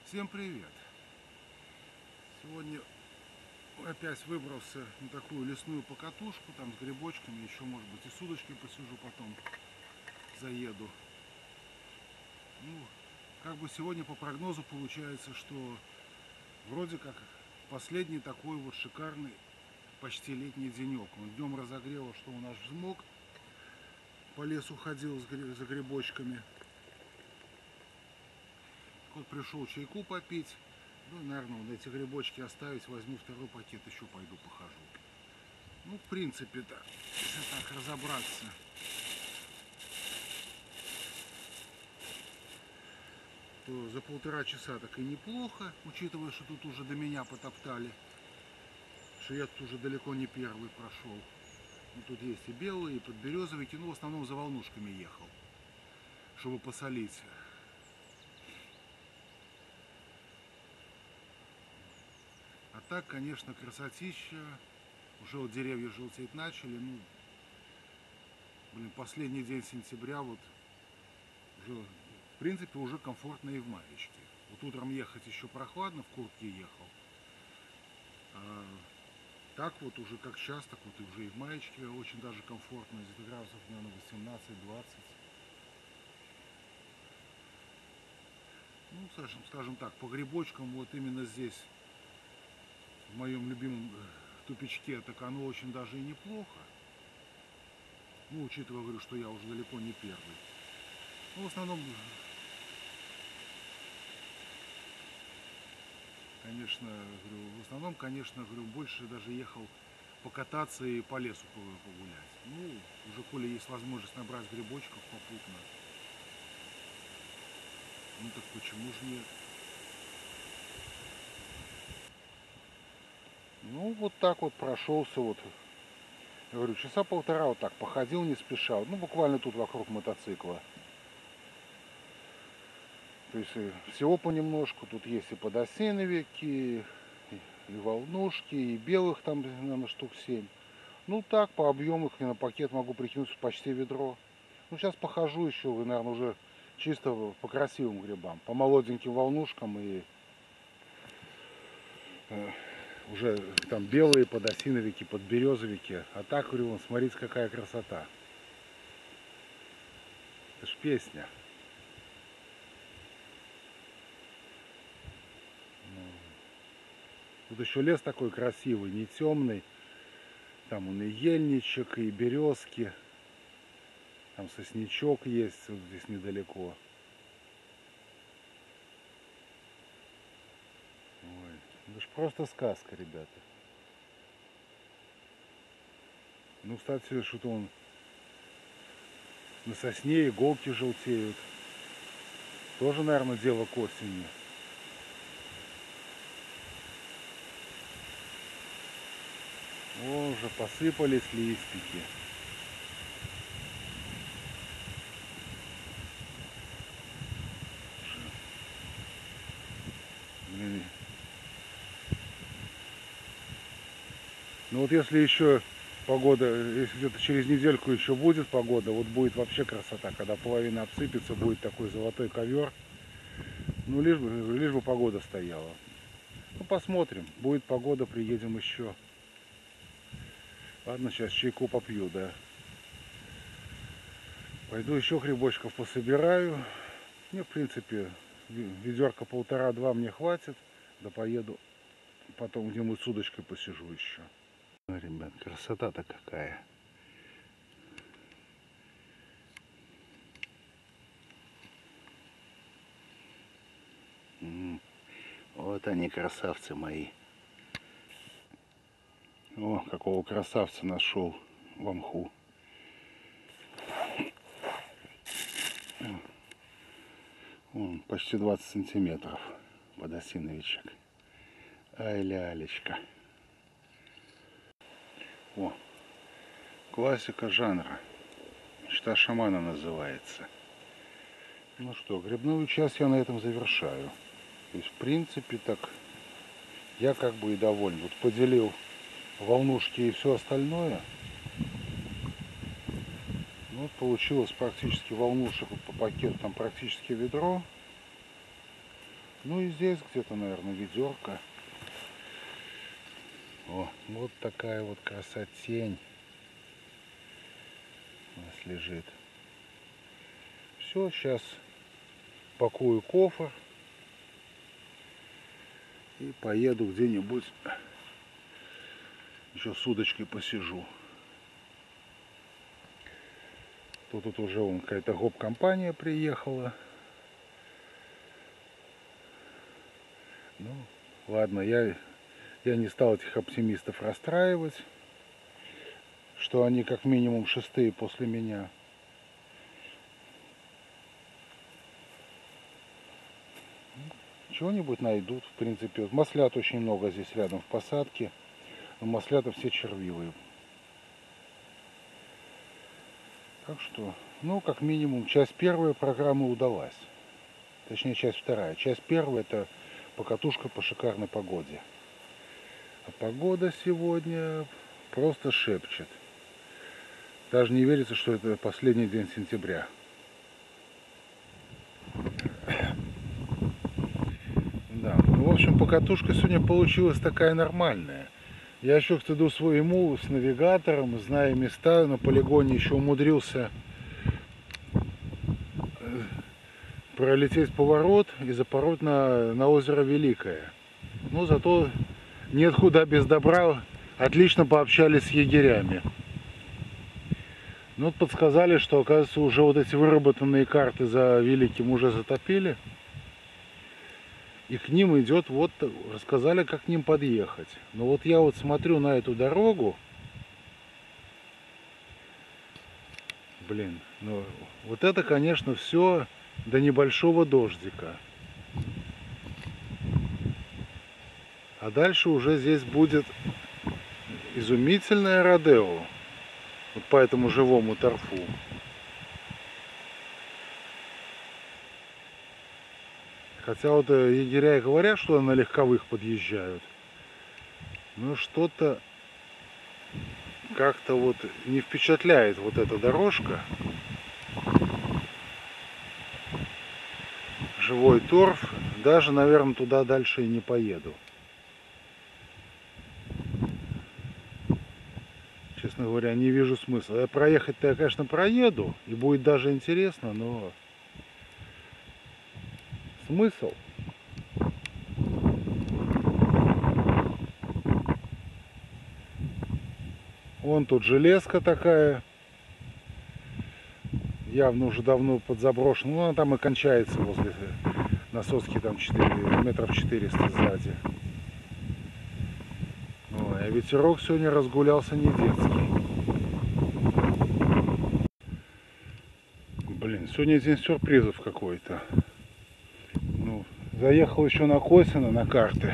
Всем привет! Сегодня опять выбрался на такую лесную покатушку, там с грибочками, еще может быть и с удочкой посижу, потом заеду. Ну, как бы сегодня по прогнозу получается, что вроде как последний такой вот шикарный почти летний денек. Он днем разогрело, что у нас взмок, по лесу ходил за грибочками. Вот пришел чайку попить. Ну, наверное, вот эти грибочки оставить, возьму второй пакет, еще пойду похожу. Ну, в принципе-то, если так разобраться, то за 1,5 часа так и неплохо, учитывая, что тут уже до меня потоптали, что я тут уже далеко не первый прошел. Ну, тут есть и белые, и подберезовики, но в основном за волнушками ехал, чтобы посолить. А так, конечно, красотища. Уже вот деревья желтеть начали. Ну, блин, последний день сентября, вот уже, в принципе, уже комфортно и в маечке. Вот утром ехать еще прохладно, в куртке ехал. А так вот уже как сейчас, так вот и уже и в маечке очень даже комфортно. Где-то градусов, наверное, 18-20. Ну, скажем так, по грибочкам вот именно здесь, в моем любимом тупичке, так оно очень даже и неплохо. Ну, учитывая, говорю, что я уже далеко не первый. Ну, в основном, конечно, говорю, в основном, конечно, говорю, больше даже ехал покататься и по лесу погулять. Ну, уже коли есть возможность набрать грибочков попутно, ну так почему же нет? Ну, вот так вот прошелся вот. Я говорю, часа полтора вот так походил не спеша. Ну, буквально тут вокруг мотоцикла. То есть всего понемножку. Тут есть и подосиновики, и волнушки, и белых там, наверное, штук 7. Ну так, по объему их на пакет могу прикинуть почти ведро. Ну сейчас похожу еще, наверное, уже чисто по красивым грибам. По молоденьким волнушкам и уже там белые подосиновики, подберезовики. А так, говорю, вон, смотрите, какая красота. Это ж песня. Тут еще лес такой красивый, не темный. Там он и ельничек, и березки. Там сосничок есть вот здесь недалеко. Ой, это ж просто сказка, ребята. Ну, кстати, что-то он на сосне иголки желтеют. Тоже, наверное, дело к осени. О, уже посыпались листики. Блин. Ну вот если еще погода, если где-то через недельку еще будет погода, вот будет вообще красота, когда половина обсыпется, будет такой золотой ковер. Ну лишь бы погода стояла. Ну посмотрим, будет погода, приедем еще. Ладно, сейчас чайку попью, да. Пойду еще грибочков пособираю. Мне, в принципе, ведерка 1,5-2 мне хватит. Да поеду потом где-нибудь с удочкой посижу еще. Ну, ребят, красота-то какая. Вот они, красавцы мои. О, какого красавца нашел в мху. Вон, почти 20 сантиметров подосиновичек. Ай, лялечка. О, классика жанра. Мечта шамана называется. Ну что, грибную часть я на этом завершаю. То есть, в принципе, так я как бы и доволен. Вот поделил волнушки и все остальное. Ну, вот получилось практически волнушек вот по пакету, там практически ведро. Ну и здесь где-то, наверное, ведерко. О, вот такая вот красотень у нас лежит. Все, сейчас пакую кофр и поеду где-нибудь, еще с удочкой посижу. Тут уже вон какая-то гоп-компания приехала. Ну, ладно, я не стал этих оптимистов расстраивать, что они как минимум шестые после меня. Чего-нибудь найдут, в принципе. Вот маслят очень много здесь рядом в посадке, но маслята все червивые. Так что, ну, как минимум, часть первой программы удалась. Точнее, часть вторая. Часть первая — это покатушка по шикарной погоде. А погода сегодня просто шепчет. Даже не верится, что это последний день сентября. Да, ну, в общем, покатушка сегодня получилась такая нормальная. Я еще к стыду своему с навигатором, зная места, на полигоне еще умудрился пролететь поворот и запороть на озеро Великое. Но зато нет худа без добра, отлично пообщались с егерями. Ну вот подсказали, что, оказывается, уже вот эти выработанные карты за Великим уже затопили. И к ним идет, вот, рассказали, как к ним подъехать. Но вот я вот смотрю на эту дорогу. Блин, ну вот это, конечно, все до небольшого дождика. А дальше уже здесь будет изумительное родео. Вот по этому живому торфу. Хотя вот егеря и говорят, что на легковых подъезжают. Но что-то как-то вот не впечатляет вот эта дорожка. Живой торф. Даже, наверное, туда дальше и не поеду. Честно говоря, не вижу смысла. Проехать-то я, конечно, проеду. И будет даже интересно, но смысл? Вон тут железка такая. Явно уже давно подзаброшена. Ну, она там и кончается возле насоски, там 4, метров 400 сзади. Ой, а ветерок сегодня разгулялся не детский. Блин, сегодня день сюрпризов какой-то. Ну, заехал еще на Косино, на карты.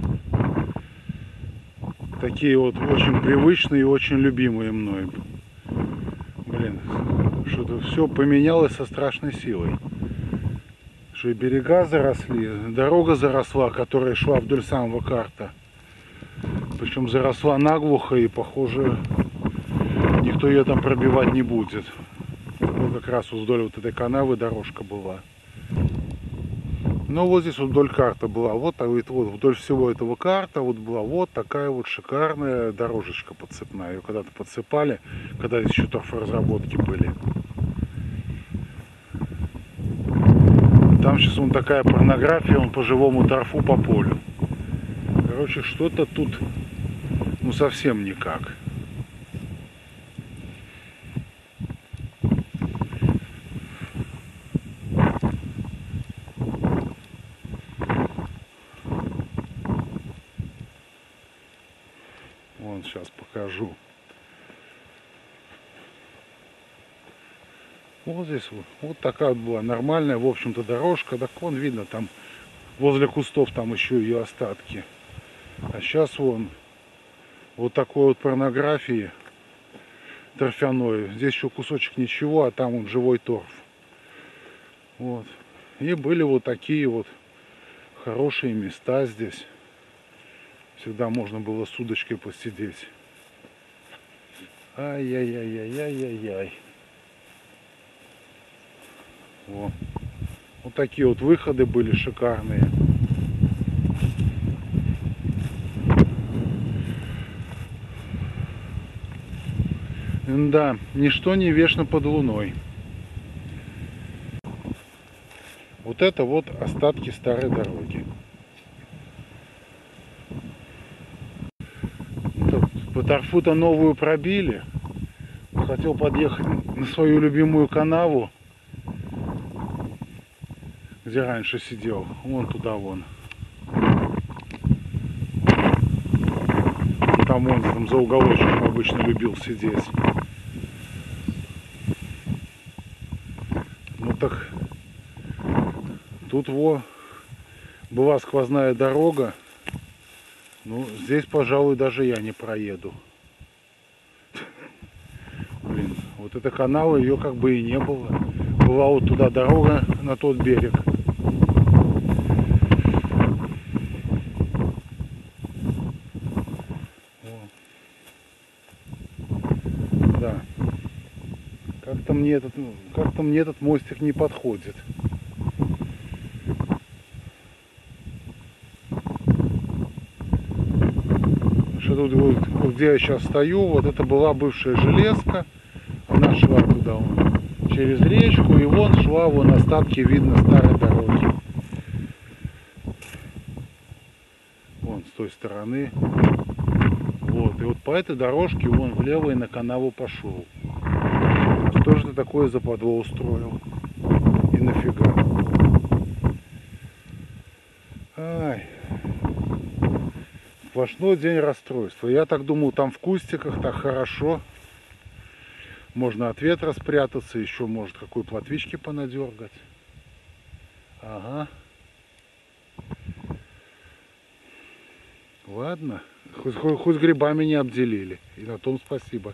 Такие вот очень привычные и очень любимые мной. Блин, что-то все поменялось со страшной силой. Что и берега заросли, дорога заросла, которая шла вдоль самого карта. Причем заросла наглухо, и, похоже, никто ее там пробивать не будет. Вот как раз вдоль вот этой канавы дорожка была. Но вот здесь вот вдоль карта была. Вот вдоль всего этого карта вот была вот такая вот шикарная дорожечка подцепная. Ее когда-то подсыпали, когда здесь еще торфоразработки были. Там сейчас вон такая порнография, он по живому торфу по полю. Короче, что-то тут ну совсем никак. Вон сейчас покажу. Вот здесь вот такая вот была нормальная, в общем-то, дорожка. Так вон видно, там возле кустов там еще ее остатки. А сейчас вон вот такой вот порнографии торфяной. Здесь еще кусочек ничего, а там вот живой торф. Вот. И были вот такие вот хорошие места здесь. Всегда можно было с удочкой посидеть. Ай-яй-яй-яй-яй-яй-яй. Вот такие вот выходы были шикарные. Да, ничто не вечно под луной. Вот это вот остатки старой дороги. По торфу-то новую пробили. Хотел подъехать на свою любимую канаву, где раньше сидел. Вон туда вон. Там он там за уголочком обычно любил сидеть. Ну так тут была сквозная дорога. Ну, здесь, пожалуй, даже я не проеду. Блин, вот эта канава, ее как бы и не было. Была вот туда дорога, на тот берег. Да. Как-то мне этот мостик не подходит. Что тут вот где я сейчас стою, вот это была бывшая железка. Она шла туда вон, через речку, и вон шла вон остатки, видно, старой дороги. Вон с той стороны. Вот, и вот по этой дорожке вон влево и на канаву пошел. А что же ты такое западло устроил? И нафига? Ай. Сплошной день расстройства. Я так думал, там в кустиках так хорошо. Можно от ветра спрятаться, еще может какой плотвички понадергать. Ага. Ладно. Хоть грибами не обделили. И на том спасибо.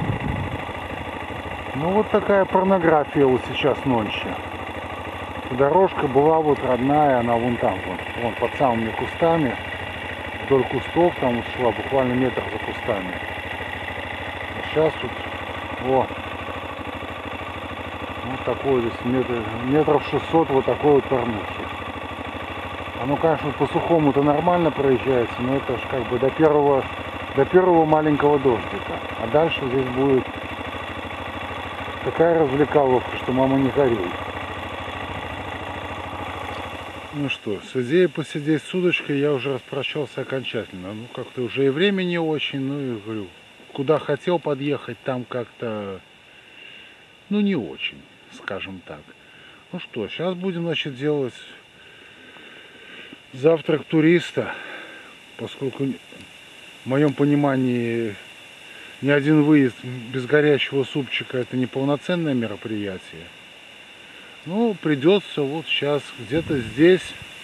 Ну вот такая порнография вот сейчас ночью. Дорожка была вот родная, она вон там, вон под самыми кустами. Вдоль кустов там вот шла, буквально метр за кустами. А сейчас тут, вот такой здесь метров 600 вот такой вот порнухи. Оно, конечно, по сухому-то нормально проезжается, но это ж как бы до первого маленького дождика. А дальше здесь будет такая развлекаловка, что мама не горюй. Ну что, с идеей посидеть с удочкой я уже распрощался окончательно. Ну как-то уже и время не очень, ну и говорю, куда хотел подъехать, там как-то, ну не очень, скажем так. Ну что, сейчас будем, значит, делать завтрак туриста, поскольку в моем понимании ни один выезд без горячего супчика это не полноценное мероприятие. Ну, придется вот сейчас где-то здесь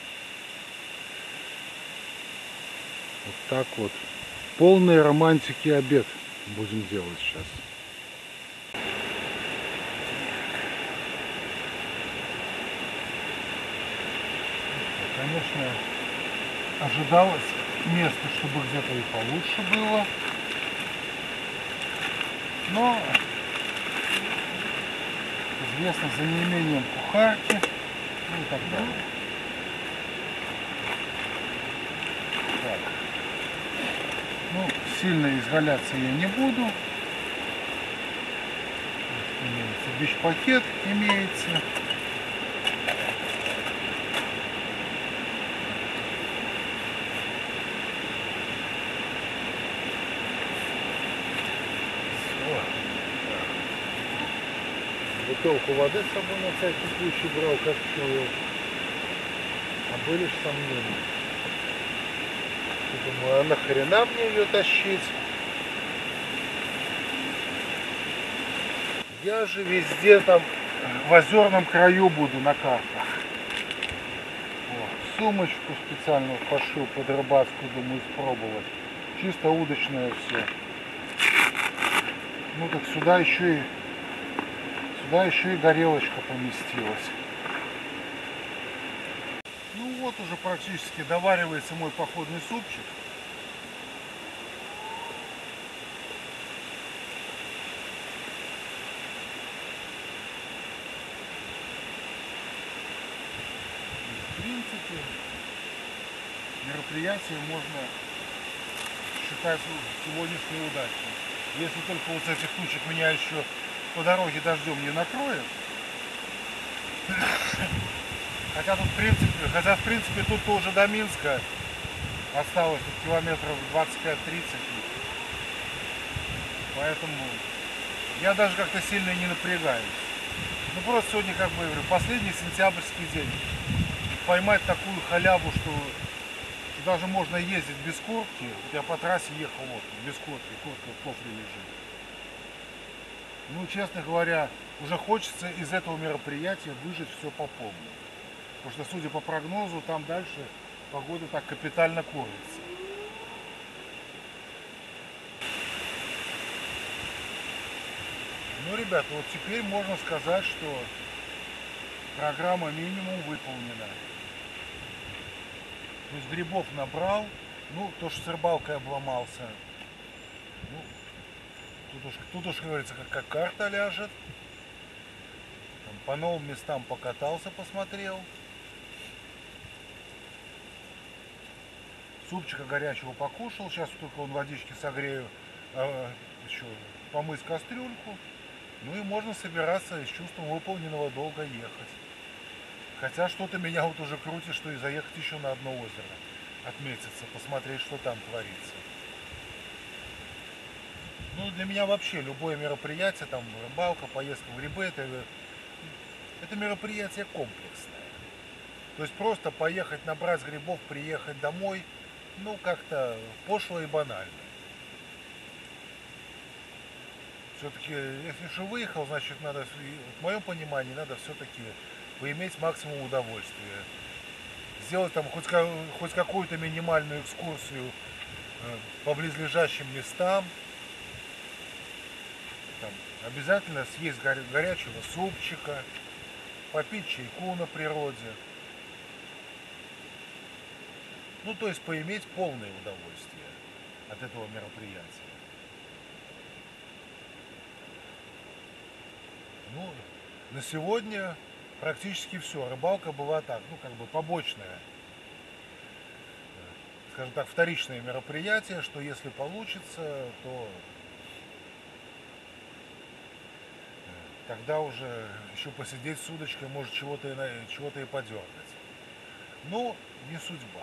вот так вот полной романтики обед будем делать сейчас. Конечно, ожидалось место, чтобы где-то и получше было, но известно за неимением кухарки, ну и так далее. Так. Ну, сильно изгаляться я не буду. Имеется бич-пакет, имеется. Бутылку воды с собой на всякий случай брал, как чую. А были же сомнения. Думаю, а нахрена мне ее тащить? Я же везде там в озерном краю буду на картах. Вот. Сумочку специальную пошил под рыбацкую, думаю, испробовать. Чисто удочное все. Ну так сюда еще и горелочка поместилась. Ну вот уже практически доваривается мой походный супчик. В принципе, мероприятие можно считать сегодняшней удачей. Если только вот с этих тучек меня еще по дороге дождем не накроет. Хотя в принципе тут уже до Минска осталось тут километров 25-30. Поэтому я даже как-то сильно не напрягаюсь. Ну просто сегодня, как бы говорю, последний сентябрьский день. Поймать такую халяву, что даже можно ездить без куртки. Вот я по трассе ехал вот, без куртки, куртка в кофре лежит. Ну, честно говоря, уже хочется из этого мероприятия выжать все по полной. Потому что, судя по прогнозу, там дальше погода так капитально кормится. Ну, ребята, вот теперь можно сказать, что программа минимум выполнена. То есть грибов набрал, ну, то, что с рыбалкой обломался. Ну, тут уж, как говорится, как карта ляжет. Там, по новым местам покатался, посмотрел. Супчика горячего покушал. Сейчас только он водички согрею, еще помыть кастрюльку. Ну и можно собираться с чувством выполненного долга ехать. Хотя что-то меня вот уже крутит, что и заехать еще на одно озеро. Отметиться, посмотреть, что там творится. Ну, для меня вообще любое мероприятие, там рыбалка, поездка в грибы, это мероприятие комплексное. То есть просто поехать набрать грибов, приехать домой, ну, как-то пошло и банально. Все-таки, если же выехал, значит, надо, в моем понимании, надо все-таки поиметь максимум удовольствия. Сделать там хоть какую-то минимальную экскурсию по близлежащим местам. Там, обязательно съесть горячего супчика, попить чайку на природе. Ну, то есть поиметь полное удовольствие от этого мероприятия. Ну, на сегодня практически все. Рыбалка была так, ну, как бы побочная, скажем так, вторичное мероприятие, что если получится, то тогда уже еще посидеть с удочкой, может чего-то и подергать. Но не судьба.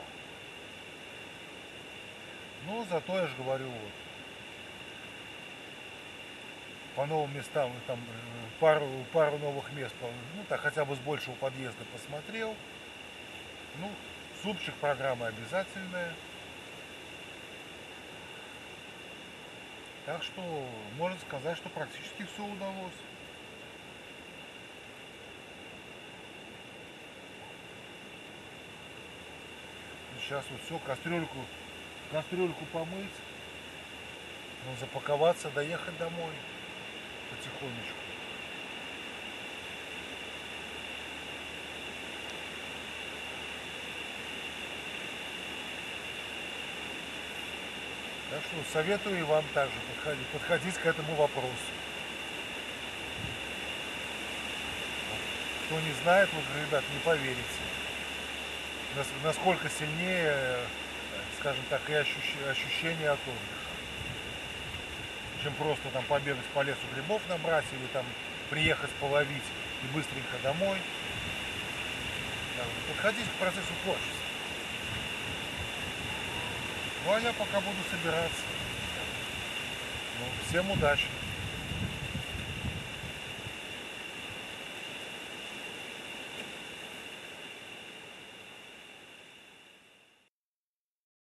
Но зато я же говорю, вот, по новым местам, там пару новых мест, ну так хотя бы с большего подъезда посмотрел. Ну, супчик программа обязательная. Так что можно сказать, что практически все удалось. Сейчас вот все, кастрюльку помыть, ну, запаковаться, доехать домой потихонечку. Так что советую и вам также подходить к этому вопросу. Кто не знает, вот, ребят, не поверите, насколько сильнее, скажем так, и ощущение от отдыха, чем просто там побегать по лесу грибов набрать или там приехать половить и быстренько домой. Подходить к процессу творчества. Ну а я пока буду собираться. Ну, всем удачи!